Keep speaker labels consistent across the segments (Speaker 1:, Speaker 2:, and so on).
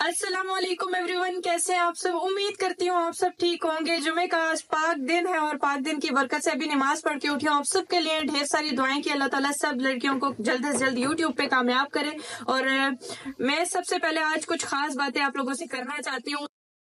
Speaker 1: अस्सलामुअलैकुम एवरीवन, कैसे हैं आप सब। उम्मीद करती हूँ आप सब ठीक होंगे। जुमे का आज पाक दिन है और पाक दिन की बरकत से अभी नमाज पढ़ के उठी हूँ। आप सबके लिए ढेर सारी दुआएं कि अल्लाह ताला सब लड़कियों को जल्द से जल्द यूट्यूब पे कामयाब करे। और मैं सबसे पहले आज कुछ खास बातें आप लोगों से करना चाहती हूँ।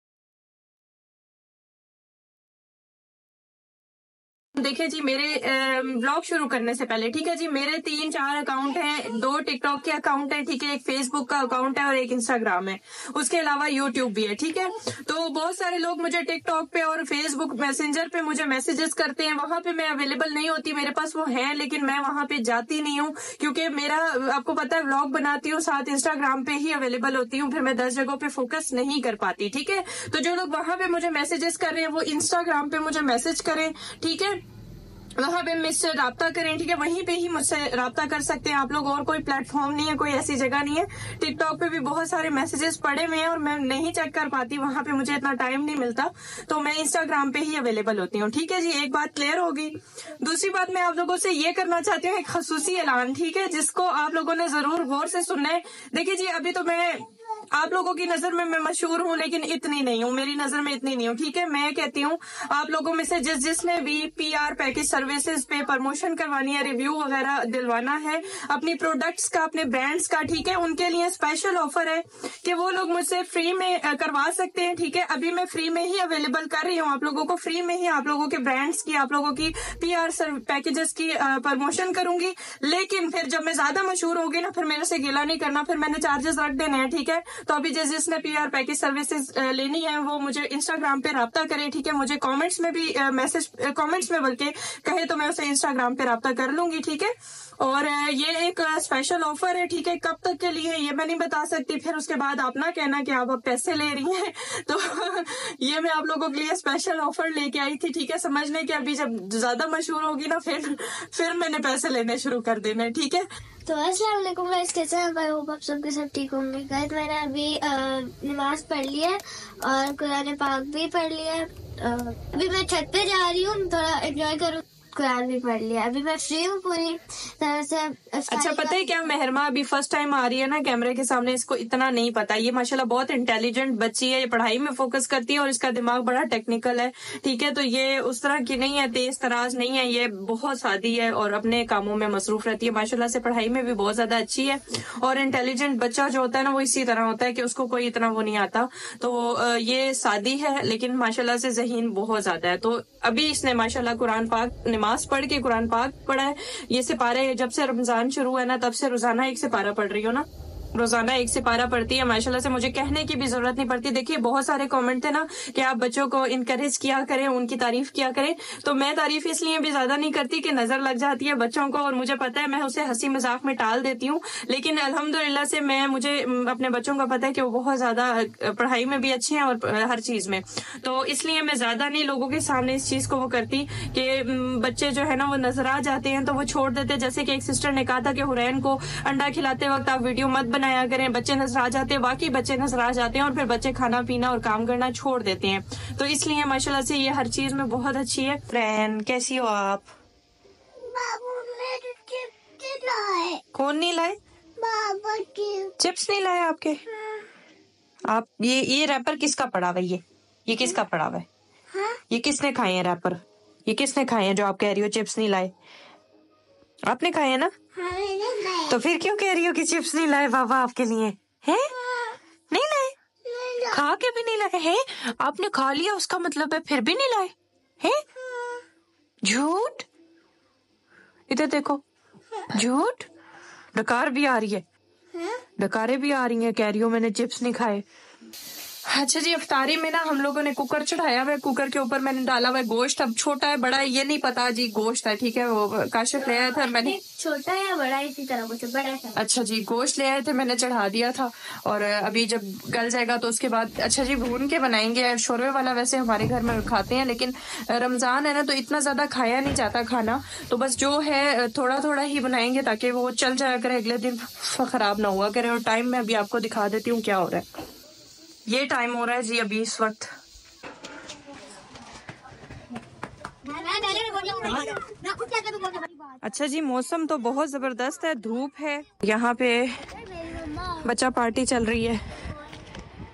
Speaker 1: देखिए जी, मेरे ब्लॉग शुरू करने से पहले, ठीक है जी, मेरे 3-4 अकाउंट हैं। 2 टिकटॉक के अकाउंट हैं, ठीक है, एक फेसबुक का अकाउंट है और एक इंस्टाग्राम है। उसके अलावा यूट्यूब भी है, ठीक है। तो बहुत सारे लोग मुझे टिकटॉक पे और फेसबुक मैसेंजर पे मुझे मैसेजेस करते हैं। वहां पे मैं अवेलेबल नहीं होती, मेरे पास वो है लेकिन मैं वहां पे जाती नहीं हूँ क्योंकि मेरा, आपको पता है, व्लॉग बनाती हूँ, साथ इंस्टाग्राम पे ही अवेलेबल होती हूँ। फिर मैं 10 जगहों पे फोकस नहीं कर पाती, ठीक है। तो जो लोग वहां पे मुझे मैसेजेस कर रहे हैं वो इंस्टाग्राम पे मुझे मैसेज करें, ठीक है, वहां पे मुझसे राब्ता करें, ठीक है। वहीं पे ही मुझसे राब्ता कर सकते हैं आप लोग, और कोई प्लेटफॉर्म नहीं है, कोई ऐसी जगह नहीं है। टिकटॉक पे भी बहुत सारे मैसेजेस पड़े हुए हैं और मैं नहीं चेक कर पाती, वहां पे मुझे इतना टाइम नहीं मिलता, तो मैं इंस्टाग्राम पे ही अवेलेबल होती हूँ, ठीक है जी। एक बात क्लियर होगी। दूसरी बात मैं आप लोगों से ये करना चाहती हूँ, एक खसूसी ऐलान, ठीक है, जिसको आप लोगों ने जरूर गौर से सुनना है। देखिए जी, अभी तो मैं आप लोगों की नजर में मैं मशहूर हूँ लेकिन इतनी नहीं हूँ, मेरी नजर में इतनी नहीं हूँ, ठीक है। मैं कहती हूँ आप लोगों में से जिसने भी PR पैकेज सर्विसेज पे प्रमोशन करवानी है, रिव्यू वगैरह दिलवाना है अपनी प्रोडक्ट्स का, अपने ब्रांड्स का, ठीक है, उनके लिए स्पेशल ऑफर है कि वो लोग मुझसे फ्री में करवा सकते हैं, ठीक है। अभी मैं फ्री में ही अवेलेबल कर रही हूँ आप लोगों को, फ्री में ही आप लोगों के ब्रांड्स की, आप लोगों की PR पैकेजेस की प्रमोशन करूंगी। लेकिन फिर जब मैं ज्यादा मशहूर होगी ना, फिर मेरे से गिला नहीं करना, फिर मैंने चार्जेस रख देने हैं, ठीक है। तो अभी जिसने PR पैकेज सर्विसेज लेनी है वो मुझे इंस्टाग्राम पे राब्ता करे, ठीक है। मुझे कमेंट्स में भी कमेंट्स में बल्कि कहे तो मैं उसे इंस्टाग्राम पे राब्ता कर लूंगी, ठीक है। और ये एक स्पेशल ऑफर है, ठीक है। कब तक के लिए ये मैं नहीं बता सकती, फिर उसके बाद आप ना कहना कि आप अब पैसे ले रही हैं। तो ये मैं आप लोगों के लिए स्पेशल ऑफर लेके आई थी, ठीक है। समझने के अभी जब ज्यादा मशहूर होगी ना, फिर मैंने पैसे लेने शुरू कर देने, ठीक है।
Speaker 2: तो अस्सलाम वालेकुम गाइस, कैसे हैं भाई? होप आप सबके सब ठीक होंगे। गाइस मैंने अभी नमाज पढ़ ली है और कुरान पाक भी पढ़ लिया है। अभी मैं छत पे जा रही हूँ, थोड़ा एंजॉय करूँ। कुरान भी पढ़ लिया, अभी मैं फ्री हूँ पूरी तरह से।
Speaker 1: अच्छा, पता है क्या, मेहरमा अभी फर्स्ट टाइम आ रही है ना कैमरे के सामने, इसको इतना नहीं पता। ये माशाल्लाह बहुत इंटेलिजेंट बच्ची है, ये पढ़ाई में फोकस करती है और इसका दिमाग बड़ा टेक्निकल है, ठीक है। तो ये उस तरह की नहीं है, तेज तराज नहीं है, ये बहुत सादी है और अपने कामों में मसरूफ रहती है। माशाल्लाह से पढ़ाई में भी बहुत ज्यादा अच्छी है। और इंटेलिजेंट बच्चा जो होता है ना, वो इसी तरह होता है कि उसको कोई इतना वो नहीं आता। तो ये सादी है लेकिन माशाल्लाह से ज़हीन बहुत ज्यादा है। तो अभी इसने माशाल्लाह कुरान पाक नमाज पढ़ के कुरान पाक पढ़ा है। ये सिपारे जब से रमजान शुरू है ना, तब से रोजाना 1 सिपारा पढ़ रही हो ना, रोजाना 1 सिपारा पढ़ती है माशाल्लाह से। मुझे कहने की भी जरूरत नहीं पड़ती। देखिए बहुत सारे कमेंट थे ना कि आप बच्चों को इनकरेज किया करें, उनकी तारीफ किया करें। तो मैं तारीफ इसलिए भी ज्यादा नहीं करती कि नजर लग जाती है बच्चों को, और मुझे पता है मैं उसे हंसी मजाक में टाल देती हूँ। लेकिन अल्हम्दुलिल्लाह से मुझे अपने बच्चों का पता है कि वो बहुत ज्यादा पढ़ाई में भी अच्छे हैं और हर चीज में। तो इसलिए मैं ज्यादा नहीं लोगों के सामने इस चीज को वो करती कि बच्चे जो है ना वो नजर आ जाते हैं तो वो छोड़ देते। जैसे कि एक सिस्टर ने कहा था कि हुरैन को अंडा खिलाते वक्त आप वीडियो मत बनाया करें, बच्चे नजर आ जाते हैं। वाकई बच्चे नजर आ जाते हैं और फिर बच्चे खाना पीना और काम करना छोड़ देते हैं। तो इसलिए माशाल्लाह से ये हर चीज में बहुत अच्छी है। फ्रेंड कैसी हो आप?
Speaker 2: बाबू मेरे चिप्स लाए।
Speaker 1: कौन नहीं लाए?
Speaker 2: बाबा
Speaker 1: चिप्स नहीं लाए आपके? आप ये रैपर किसका पड़ा हुआ है? ये किसका पड़ा हुआ है?
Speaker 2: हाँ?
Speaker 1: ये किसने खाए हैं रैपर? ये किसने खाए हैं जो आप कह रही हो चिप्स नहीं लाए? आपने खाए हैं ना?
Speaker 2: हाँ,
Speaker 1: तो फिर क्यों कह रही हो कि चिप्स नहीं लाए बाबा आपके लिए? हैं? नहीं लाए? खा के भी नहीं लाए हैं? आपने खा लिया उसका मतलब है फिर भी नहीं लाए हैं? झूठ। इधर देखो, झूठ। डकार भी आ रही है, डकारें भी आ रही हैं, कह रही हो मैंने चिप्स नहीं खाए। अच्छा जी, इफ्तारी में ना हम लोगों ने कुकर चढ़ाया हुआ है। कुकर के ऊपर मैंने डाला हुआ है गोश्त। अब छोटा है बड़ा है ये नहीं पता जी, गोश्त है, ठीक है। वो काशिफ ले आया था, मैंने
Speaker 2: छोटा या बड़ा इसी तरह कुछ बड़ा था।
Speaker 1: अच्छा जी, गोश्त ले आए थे, मैंने चढ़ा दिया था। और अभी जब गल जाएगा तो उसके बाद अच्छा जी भून के बनाएंगे। शोरबे वाला वैसे हमारे घर में खाते हैं लेकिन रमजान है ना तो इतना ज्यादा खाया नहीं जाता खाना, तो बस जो है थोड़ा थोड़ा ही बनाएंगे ताकि वो चल जाया करे, अगले दिन खराब ना हुआ करे। और टाइम में अभी आपको दिखा देती हूँ क्या हो रहा है। ये टाइम हो रहा है जी अभी इस वक्त। अच्छा जी, मौसम तो बहुत जबरदस्त है, धूप है यहाँ पे, बच्चा पार्टी चल रही है।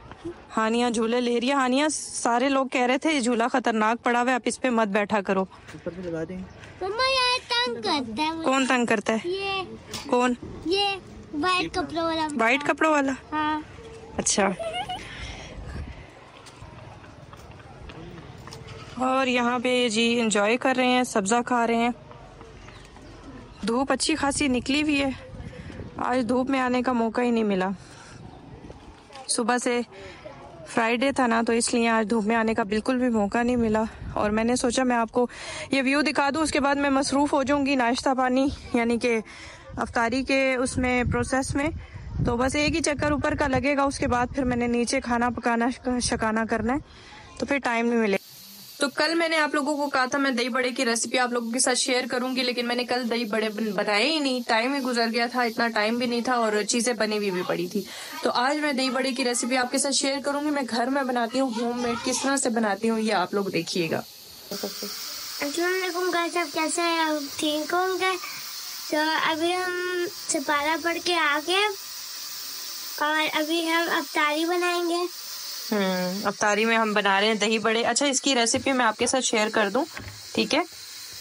Speaker 1: हानिया झूले ले रही है। हानिया, सारे लोग कह रहे थे ये झूला खतरनाक पड़ा हुआ है, आप इस पे मत बैठा करो।
Speaker 2: ऊपर पे लगा दें। मम्मा यार तंग करता है।
Speaker 1: कौन तंग करता है?
Speaker 2: ये
Speaker 1: कौन?
Speaker 2: ये वाइट कपड़ों वाला।
Speaker 1: वाइट कपड़ों वाला?
Speaker 2: हाँ।
Speaker 1: अच्छा। और यहाँ पे जी एंजॉय कर रहे हैं, सब्जा खा रहे हैं। धूप अच्छी खासी निकली हुई है, आज धूप में आने का मौका ही नहीं मिला। सुबह से फ्राइडे था ना, तो इसलिए आज धूप में आने का बिल्कुल भी मौका नहीं मिला। और मैंने सोचा मैं आपको ये व्यू दिखा दूं, उसके बाद मैं मसरूफ़ हो जाऊंगी नाश्ता पानी यानी कि अफ्तारी के उसमें प्रोसेस में। तो बस एक ही चक्कर ऊपर का लगेगा, उसके बाद फिर मैंने नीचे खाना पकाना शकाना करना है, तो फिर टाइम नहीं मिलेगा। तो कल मैंने आप लोगों को कहा था मैं दही बड़े की रेसिपी आप लोगों के साथ शेयर करूंगी, लेकिन मैंने कल दही बड़े बनाए ही नहीं, टाइम ही गुजर गया था, इतना टाइम भी नहीं था और चीजें बनी हुई भी पड़ी थी। तो आज मैं दही बड़े की रेसिपी आपके साथ शेयर करूंगी। मैं घर में बनाती हूँ, होममेड, किस तरह से बनाती हूँ ये आप लोग देखिएगा।
Speaker 2: अस्सलाम वालेकुम गाइस, आप कैसे हैं? आप ठीक होंगे? तो अभी हम सपारा पढ़ के आ गए और अभी हम अफ्तारी बनाएंगे।
Speaker 1: अफ्तारी में हम बना रहे हैं दही बड़े। अच्छा, इसकी रेसिपी मैं आपके साथ शेयर कर दूं, ठीक है?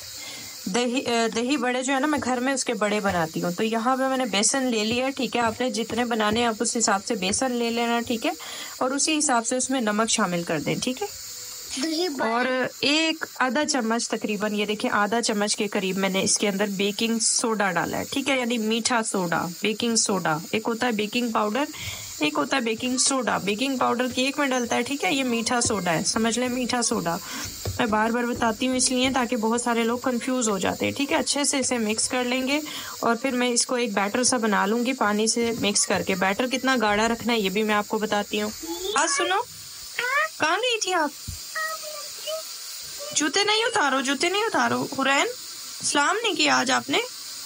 Speaker 1: दही बड़े जो है ना, मैं घर में उसके बड़े बनाती हूँ। तो यहाँ पे मैंने बेसन ले लिया, ठीक है? आपने जितने बनाने हैं आप उस हिसाब से बेसन ले लेना, ठीक है? और उसी हिसाब से उसमें नमक शामिल कर दें, ठीक है? और एक आधा चम्मच तकरीबन, ये देखिए आधा चम्मच के करीब मैंने इसके अंदर बेकिंग सोडा डाला है, ठीक है? यानी मीठा सोडा, बेकिंग सोडा। एक होता है बेकिंग पाउडर, एक होता है baking soda. Baking powder cake में डलता है, ठीक है? ये मीठा सोडा है, समझ लें, मीठा सोडा। मैं बार बार बताती हूँ इसलिए ताकि बहुत सारे लोग कंफ्यूज हो जाते हैं, ठीक है? अच्छे से इसे मिक्स कर लेंगे और फिर मैं इसको एक बैटर सा बना लूंगी पानी से मिक्स करके। बैटर कितना गाढ़ा रखना है ये भी मैं आपको बताती हूँ। आज सुनो, कहाँ गई थी आप? जूते नहीं उतारो, जूते नहीं उतारो। हुरैन, सलाम नहीं किया आज आपने?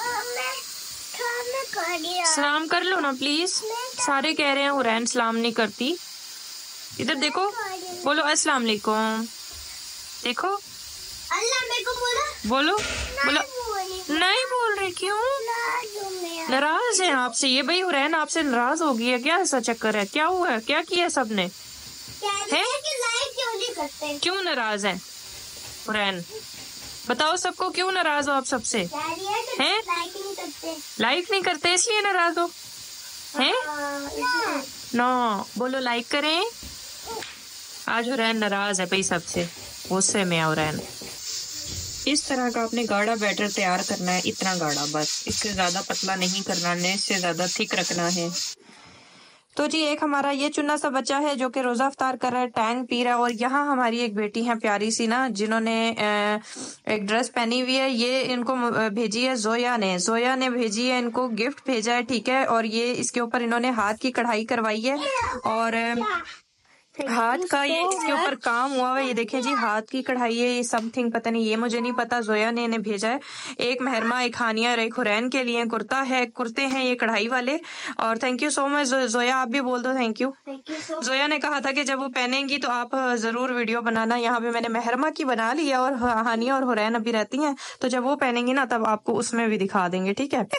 Speaker 1: सलाम कर लो ना प्लीज, सारे कह रहे हैं हुरैन सलाम नहीं करती। इधर देखो, बोलो अस्सलाम वालेकुम। देखो
Speaker 2: अल्लाह मेरे को
Speaker 1: बोलो, बोलो। नहीं बोल रहे, क्यों? नाराज है आपसे ये? भाई हुरैन आपसे नाराज हो गई है क्या? ऐसा चक्कर है? क्या हुआ है? क्या किया सबने? क्यों नाराज है हुरैन? बताओ सबको, क्यों नाराज हो आप सबसे? हैं? लाइक नहीं करते इसलिए नाराज हो हैं? नो, बोलो लाइक करें। आज हुरैन नाराज है भाई सबसे, गुस्से में हुरैन। इस तरह का आपने गाढ़ा बैटर तैयार करना है, इतना गाढ़ा बस, इससे ज्यादा पतला नहीं करना है, इससे ज्यादा थिक रखना है। तो जी एक हमारा ये चुन्ना सा बच्चा है जो कि रोजा अफ्तार कर रहा है, टैंग पी रहा है। और यहाँ हमारी एक बेटी है प्यारी सी ना, जिन्होंने एक ड्रेस पहनी हुई है, ये इनको भेजी है जोया ने भेजी है, इनको गिफ्ट भेजा है, ठीक है? और ये इसके ऊपर इन्होंने हाथ की कढ़ाई करवाई है और हाथ का ये इसके ऊपर काम हुआ है। ये देखें जी, हाथ की कढ़ाई है, ये समथिंग पता नहीं, ये मुझे नहीं पता, जोया ने इन्हें भेजा है। एक महरमा, एक हानिया और एक हुरैन के लिए कुर्ते हैं ये कढ़ाई वाले। और thank you so much Zoya, आप भी बोल दो थैंक यू। जोया ने कहा था कि जब वो पहनेंगी तो आप जरूर वीडियो बनाना। यहाँ पे मैंने महरमा की बना ली है और हानिया और हुरैन अभी रहती हैं, तो जब वो पहनेंगी ना तब आपको उसमें भी दिखा देंगे, ठीक है?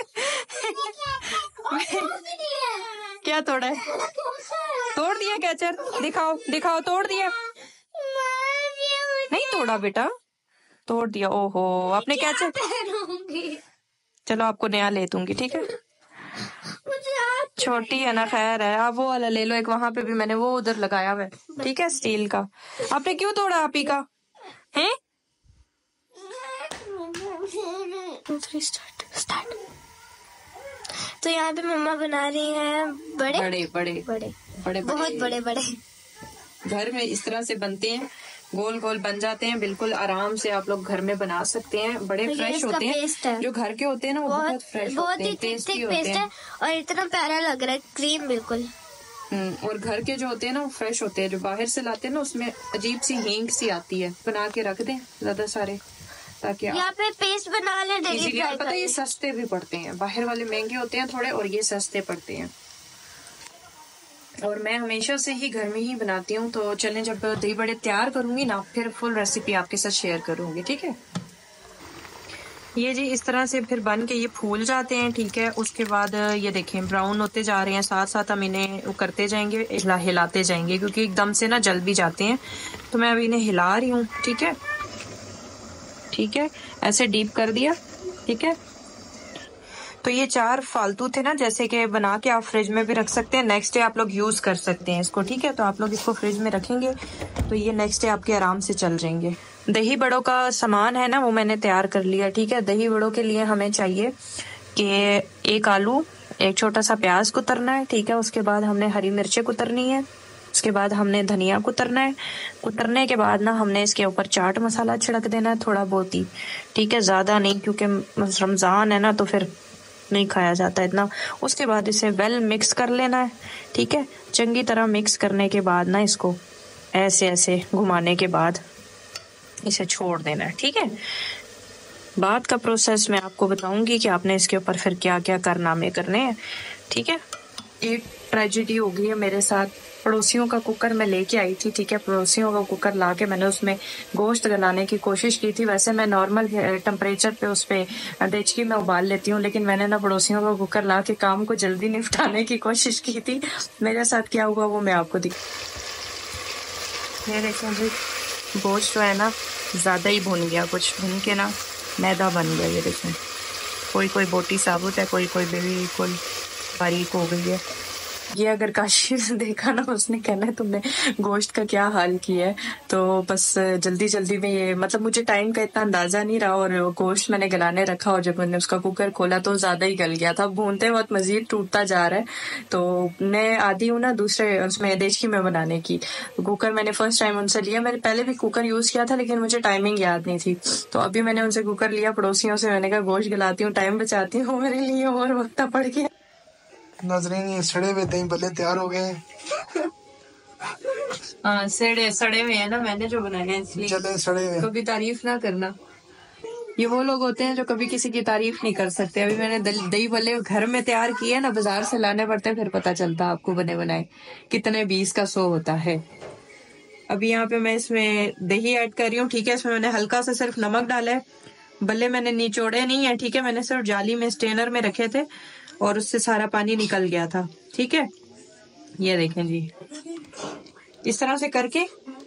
Speaker 1: क्या तोड़ा है? तोड़ दिया कैचर? दिखाओ तोड़ दिया? नहीं तोड़ा बेटा, तोड़ दिया। ओहो, आपने कैचर? चलो आपको नया ले दूंगी, ठीक है? छोटी है ना, खैर है, आप वो वाला ले लो। एक वहां पे भी मैंने वो उधर लगाया हुआ है, ठीक है, स्टील का। आपने क्यों तोड़ा आप ही का? हैं? स्टार्ट।
Speaker 2: तो यहाँ पे मम्मा बना रही हैं बड़े बहुत बड़े।
Speaker 1: घर में इस तरह से बनते हैं, गोल गोल बन जाते हैं, बिल्कुल आराम से आप लोग घर में बना सकते हैं। बड़े फ्रेश होते हैं, जो घर के होते हैं ना वो बहुत फ्रेश होते हैं, टेस्टी होते हैं
Speaker 2: और इतना प्यारा लग रहा है, क्रीम बिल्कुल।
Speaker 1: और घर के जो होते हैं ना वो फ्रेश होते हैं, जो बाहर से लाते हैं ना उसमें अजीब सी हींग सी आती है। बना के रख दें ज्यादा सारे, ताकि
Speaker 2: यहाँ पे पेस्ट बना ले।
Speaker 1: पता है ये सस्ते भी पड़ते हैं, बाहर वाले महंगे होते हैं थोड़े और ये सस्ते पड़ते हैं। और मैं हमेशा से ही घर में ही बनाती हूँ। तो चलें, जब दही बड़े तैयार करूंगी ना फिर फुल रेसिपी आपके साथ शेयर करूंगी, ठीक है? ये जी इस तरह से फिर बन के ये फूल जाते हैं, ठीक है। उसके बाद ये देखें ब्राउन होते जा रहे हैं, साथ साथ हम इन्हें करते जाएंगे, हिलाते जाएंगे क्योंकि एकदम से ना जल भी जाते हैं। तो मैं अभी इन्हें हिला रही हूँ, ठीक है, ठीक है, ऐसे डीप कर दिया, ठीक है। तो ये 4 फालतू थे ना, जैसे कि बना के आप फ्रिज में भी रख सकते हैं, नेक्स्ट डे आप लोग यूज कर सकते हैं इसको, ठीक है। तो आप लोग इसको फ्रिज में रखेंगे तो ये नेक्स्ट डे आपके आराम से चल जाएंगे। दही बड़ों का सामान है ना वो मैंने तैयार कर लिया, ठीक है। दही बड़ों के लिए हमें चाहिए कि 1 आलू, 1 छोटा सा प्याज कुतरना है, ठीक है। उसके बाद हमने हरी मिर्चें कुतरनी है, उसके बाद हमने धनिया कुतरना है। कुतरने के बाद ना हमने इसके ऊपर चाट मसाला छिड़क देना है थोड़ा बहुत ही, ठीक है, ज्यादा नहीं क्योंकि रमजान है ना तो फिर नहीं खाया जाता इतना। उसके बाद इसे वेल मिक्स कर लेना है, ठीक है। चंगी तरह मिक्स करने के बाद ना इसको ऐसे ऐसे घुमाने के बाद इसे छोड़ देना है, ठीक है। बाद का प्रोसेस मैं आपको बताऊंगी कि आपने इसके ऊपर फिर क्या क्या कारनामे करने हैं, ठीक है। एक ट्रेजेडी हो गई है मेरे साथ। पड़ोसियों का कुकर मैं लेके आई थी, ठीक है। पड़ोसियों का कुकर लाके मैंने उसमें गोश्त गलाने की कोशिश की थी। वैसे मैं नॉर्मल टेम्परेचर पे उस पे डेचकी में उबाल लेती हूँ, लेकिन मैंने ना पड़ोसियों का कुकर ला के काम को जल्दी निपटाने की कोशिश की थी। मेरे साथ क्या हुआ वो मैं आपको ये देखें जी, गोश्त जो है ना ज्यादा ही भुन गया, कुछ भुन के ना मैदा बन गया। ये देखें, कोई कोई बोटी साबुत है, कोई कोई बिल्कुल बारीक हो गई है। ये अगर काशी ने देखा ना उसने कहना है तुमने गोश्त का क्या हाल किया है। तो बस जल्दी जल्दी में ये मतलब मुझे टाइम का इतना अंदाजा नहीं रहा और गोश्त मैंने गलाने रखा और जब मैंने उसका कुकर खोला तो ज्यादा ही गल गया था। भूनते वक्त मजीद टूटता जा रहा है। तो मैं आदी हूँ ना दूसरे उसमें देचकी में बनाने की। कुकर मैंने फर्स्ट टाइम उनसे लिया। मैंने पहले भी कुकर यूज किया था लेकिन मुझे टाइमिंग याद नहीं थी। तो अभी मैंने उनसे कुकर लिया पड़ोसियों से, मैंने कहा गोश्त गलाती हूँ, टाइम बचाती हूँ, मेरे लिए और वक्त पड़ गया।
Speaker 3: नाज़रीन ये सड़े हुए दही भल्ले तैयार हो गए हैं।
Speaker 1: हाँ सड़े हुए हैं ना, मैंने जो बनाए हैं इसलिए।
Speaker 3: चले सड़े हुए।
Speaker 1: कभी तारीफ ना करना। ये वो लोग होते हैं जो कभी किसी की तारीफ नहीं कर सकते। अभी मैंने दही भल्ले घर में तैयार किए ना, बाजार से लाने पड़ते हैं, फिर पता चलता आपको बने बनाए कितने 20 का 100 होता है। अभी यहाँ पे मैं इसमें दही ऐड कर रही हूँ, ठीक है। इसमें मैंने हल्का सा सिर्फ नमक डाला है। भल्ले मैंने निचोड़े नहीं है, ठीक है। मैंने सिर्फ जाली में स्टेनर में रखे थे और उससे सारा पानी निकल गया था, ठीक है। ये देखें जी, इस तरह से करके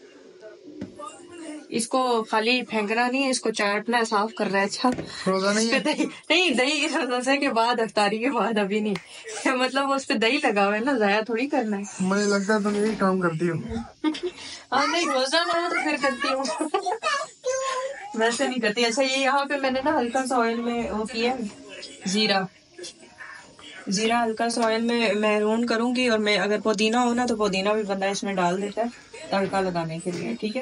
Speaker 1: इसको खाली फेंकना नहीं है, इसको चाटना है, साफ कर रहा है। अच्छा
Speaker 3: रोजा नहीं है?
Speaker 1: दही रोजा के बाद, अफ्तारी के बाद, अभी नहीं। मतलब उस पे दही लगा हुआ है ना, जाया थोड़ी करना है।
Speaker 3: मुझे लगता है तुम यही काम करती हो।
Speaker 1: हाँ नहीं, रोजा ना हो तो फिर करती हूँ। वैसे नहीं करती। अच्छा ये यहाँ पे मैंने ना हल्का सा ऑयल में वो किया जीरा हल्का सा ऑयल में मैरून करूंगी। और मैं अगर पुदीना हो ना तो पुदीना भी बंदा इसमें डाल देता है तड़का लगाने के लिए, ठीक है।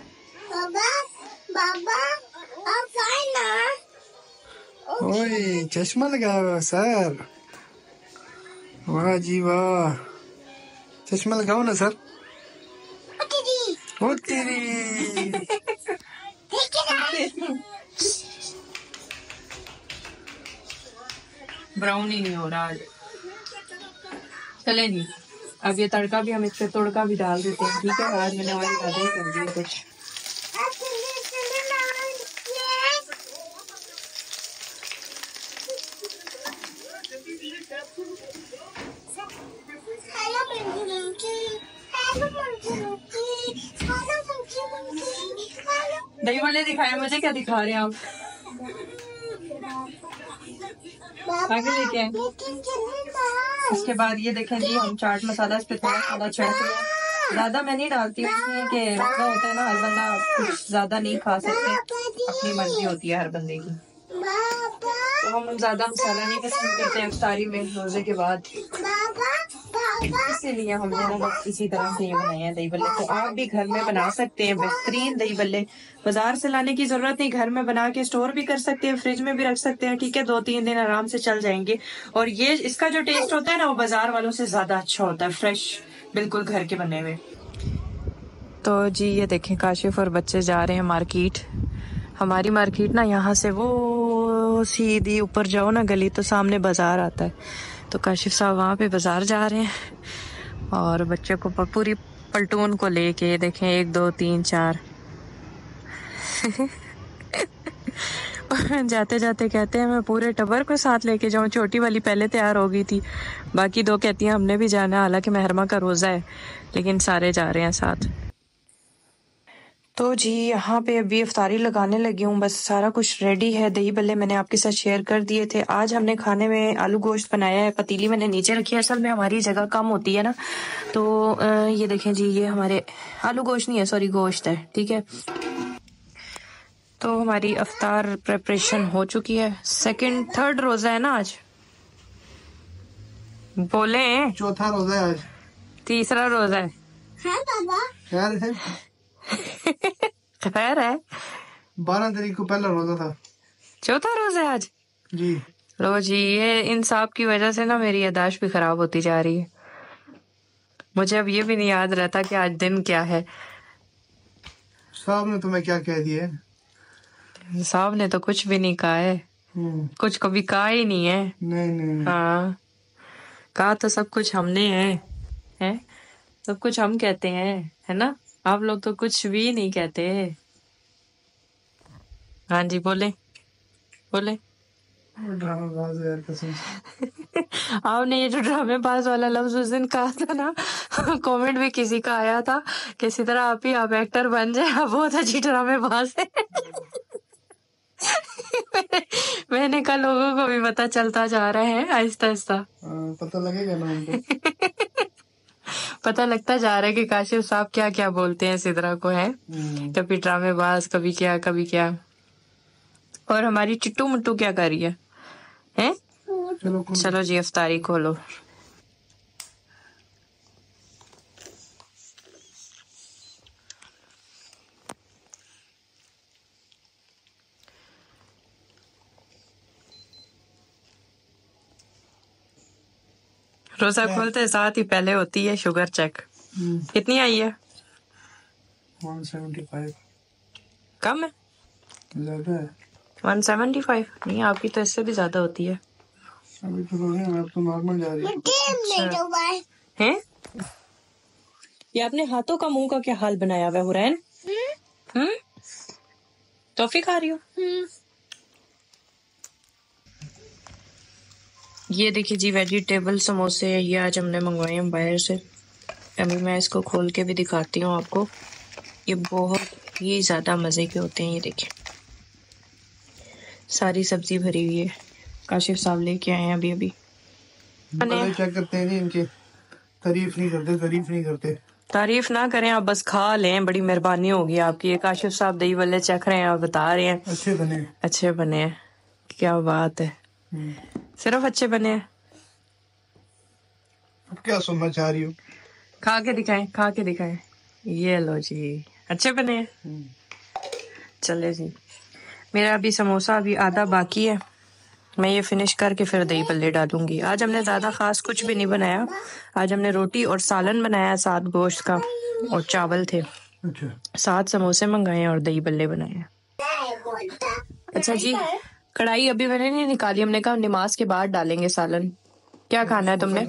Speaker 2: बाबा आप ना।
Speaker 3: ओए चश्मा लगाया हुआ सर, वाह जी वाह। चश्मा लगाओ ना सर। ओ तेरी
Speaker 1: ब्राउन ही नहीं हो रहा आज। चले जी, अब ये तड़का भी हम इससे तड़का भी डाल देते हैं, ठीक है। आज मैंने ऑयल ज्यादा ही कर दिया कुछ। दही भल्ले दिखाए मुझे, क्या दिखा रहे हैं आप? आगे लेके आए। उसके बाद ये देखें जी, हम चाट मसाला इस पे थोड़ा थोड़ा छिड़क लिया। ज्यादा मैं नहीं डालती हूँ इसलिए कि रोजा होता है ना, हर बंदा कुछ ज्यादा नहीं खा सकते, अपनी मर्जी होती है हर बंदे की। तो हम ज्यादा मसाला नहीं पसंद करते हैं इफ्तारी में रोजे के बाद, इसीलिए हमने ना बस इसी तरह से ये बनाए हैं दही भल्ले। तो आप भी घर में बना सकते हैं बेहतरीन दही भल्ले। बाजार से लाने की जरूरत नहीं, घर में बना के स्टोर भी कर सकते हैं, फ्रिज में भी रख सकते हैं, ठीक है। 2-3 दिन आराम से चल जाएंगे। और ये इसका जो टेस्ट होता है ना वो बाजार वालों से ज्यादा अच्छा होता है, फ्रेश बिल्कुल घर के बने हुए। तो जी ये देखें, काशिफ और बच्चे जा रहे हैं मार्केट। हमारी मार्केट ना यहाँ से वो सीधी ऊपर जाओ ना गली तो सामने बाजार आता है। तो काशिफ साहब वहाँ पे बाजार जा रहे हैं और बच्चे को पूरी पलटून को लेके देखें 1 2 3 4 जाते जाते कहते हैं मैं पूरे टब्बर को साथ लेके जाऊं। छोटी वाली पहले तैयार हो गई थी, बाकी दो कहती हैं हमने भी जाना, हालांकि महरमा का रोज़ा है, लेकिन सारे जा रहे हैं साथ। तो जी यहाँ पे अभी इफ्तारी लगाने लगी हूँ, बस सारा कुछ रेडी है। दही बल्ले मैंने आपके साथ शेयर कर दिए थे। आज हमने खाने में आलू गोश्त बनाया है, पतीली मैंने नीचे रखी है। असल में हमारी जगह कम होती है ना, तो ये देखें जी, ये हमारे आलू गोश्त नहीं है, सॉरी गोश्त है, ठीक है। तो हमारी इफ्तार प्रिपरेशन हो चुकी है। थर्ड रोजा है ना आज, बोले
Speaker 3: चौथा रोजा है आज,
Speaker 1: तीसरा रोजा है।
Speaker 3: खैर है,
Speaker 1: खैर है।
Speaker 3: 12 तारीख को पहला रोजा था,
Speaker 1: चौथा रोजा है आज
Speaker 3: जी।
Speaker 1: लो जी, ये इंसाफ की वजह से ना मेरी याददाश्त भी खराब होती जा रही है। मुझे अब ये भी नहीं याद रहता कि आज दिन क्या है।
Speaker 3: साहब ने तुम्हें क्या कह दिया?
Speaker 1: साहब ने तो कुछ भी नहीं कहा है, कुछ कभी कहा ही नहीं है।
Speaker 3: नहीं।
Speaker 1: हाँ, कहा तो सब कुछ हमने है? सब कुछ हम कहते हैं, है ना? आप लोग तो कुछ भी नहीं कहते। हाँ जी, बोले
Speaker 3: ड्रामेबाज यार, कसम से।
Speaker 1: आपने ये जो ड्रामेबाज वाला लफ्ज उस दिन कहा था ना, कमेंट भी किसी का आया था, किसी तरह आप एक्टर बन जाए, आप बहुत अच्छी ड्रामेबाज है। मैंने कहा लोगों को भी पता चलता जा रहा है आहिस्ता आहिस्ता,
Speaker 3: पता लगेगा ना उनको।
Speaker 1: पता लगता जा रहा है कि काशिफ साहब क्या क्या बोलते हैं सिद्रा को, है कभी ड्रामेबाज, कभी क्या। और हमारी चिट्टू मुट्टू क्या कर रही है? चलो जी इफ्तारी खोलो। रोजा खोलते साथ ही पहले होती है शुगर चेक। कितनी आई है?
Speaker 3: 175।
Speaker 1: कम है?
Speaker 3: ज्यादा है।
Speaker 1: 175 नहीं, आपकी तो इससे भी ज्यादा होती है।
Speaker 3: अभी तो अब तो नॉर्मल जा रही है।
Speaker 1: हैं? ये आपने हाथों का मुंह का क्या हाल बनाया हुआ है हुरैन? टॉफी खा रही हो? ये देखिए जी, वेजिटेबल समोसे, ये आज हमने मंगवाए हैं बाहर से। अभी मैं इसको खोल के भी दिखाती हूँ आपको। ये बहुत ही ज्यादा मजे के होते हैं। ये देखिए सारी सब्जी भरी हुई है, काशिफ साहब लेके आए हैं अभी।
Speaker 3: चेक करते हैं जी, इनकी तारीफ नहीं करते।
Speaker 1: तारीफ ना करें आप, बस खा लें, बड़ी मेहरबानी होगी आपकी। ये काशिफ साहब दही वाले चख रहे हैं, आप बता रहे हैं अच्छे बने हैं। क्या बात है, सिर्फ अच्छे बने हैं।
Speaker 3: अब क्या सुनना चाह रही हो?
Speaker 1: खा के दिखाएं। ये लो जी, अच्छे बने हैं। चले जी, मेरा अभी समोसा अभी आधा बाकी है, मैं ये फिनिश करके फिर दही बल्ले डालूंगी। आज हमने ज्यादा खास कुछ भी नहीं बनाया। आज हमने रोटी और सालन बनाया, साथ गोश्त का, और चावल थे। साथ समोसे मंगाए और दही बल्ले बनाए। अच्छा जी, कढ़ाई अभी मैंने नहीं निकाली, हमने कहा नमाज के बाद डालेंगे सालन। क्या खाना है तुमने?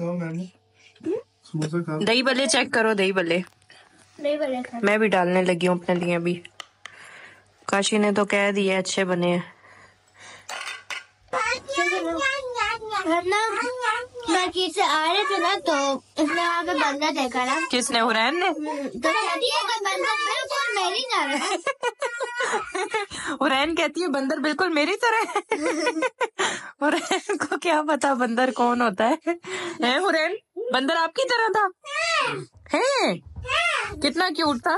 Speaker 1: दही बल्ले चेक करो, दही बल्ले मैं भी डालने लगी हूँ अपने लिए। अभी काशी ने तो कह दिया अच्छे बने हैं।
Speaker 2: से आ रहे थे ना, तो इसने वहाँ पे बंदर देखा ना।
Speaker 1: किसने? हुरैन ने?
Speaker 2: तो मेरी तरह।
Speaker 1: हुरैन कहती है बंदर बिल्कुल मेरी तरह है। हुरैन को क्या पता बंदर कौन होता है हुरैन? बंदर आपकी तरह था? है? कितना क्यूट था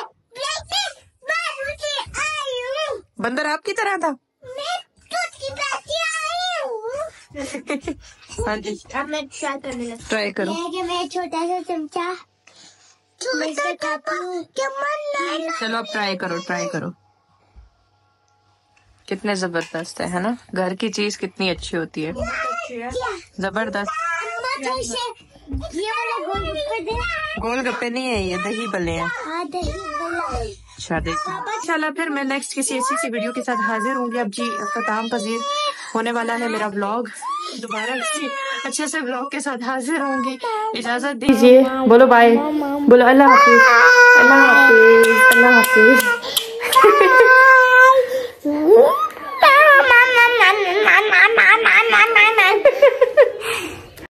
Speaker 1: बंदर, आपकी तरह था। हाँ जी,
Speaker 2: अब मैं ट्राई करने लगती।
Speaker 1: ट्राई करो।
Speaker 2: मैं छोटा सा चमचा
Speaker 1: चलो अब ट्राई करो। कितने जबरदस्त है ना? घर की चीज कितनी अच्छी होती है, जबरदस्त। गोलगप्पे नहीं है, ये दही बल्ले हैं। अच्छा देखो, इंशाल्लाह फिर मैं नेक्स्ट किसी ऐसी सी वीडियो के साथ हाजिर होंगी। अब जी अख्ताम पजीर होने वाला है मेरा व्लॉग, दोबारा किसी अच्छे से व्लॉग के साथ हाजिर होंगी। इजाजत दीजिए, बोलो बाय, बोलो अल्लाह हाफिज।